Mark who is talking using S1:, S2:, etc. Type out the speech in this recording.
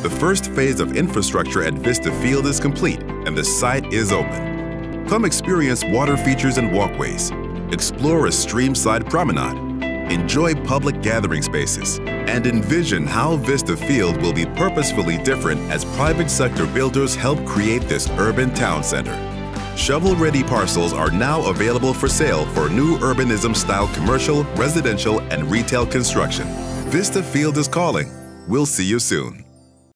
S1: The first phase of infrastructure at Vista Field is complete and the site is open. Come experience water features and walkways, explore a streamside promenade, enjoy public gathering spaces, and envision how Vista Field will be purposefully different as private sector builders help create this urban town center. Shovel-ready parcels are now available for sale for new urbanism-style commercial, residential, and retail construction. Vista Field is calling. We'll see you soon.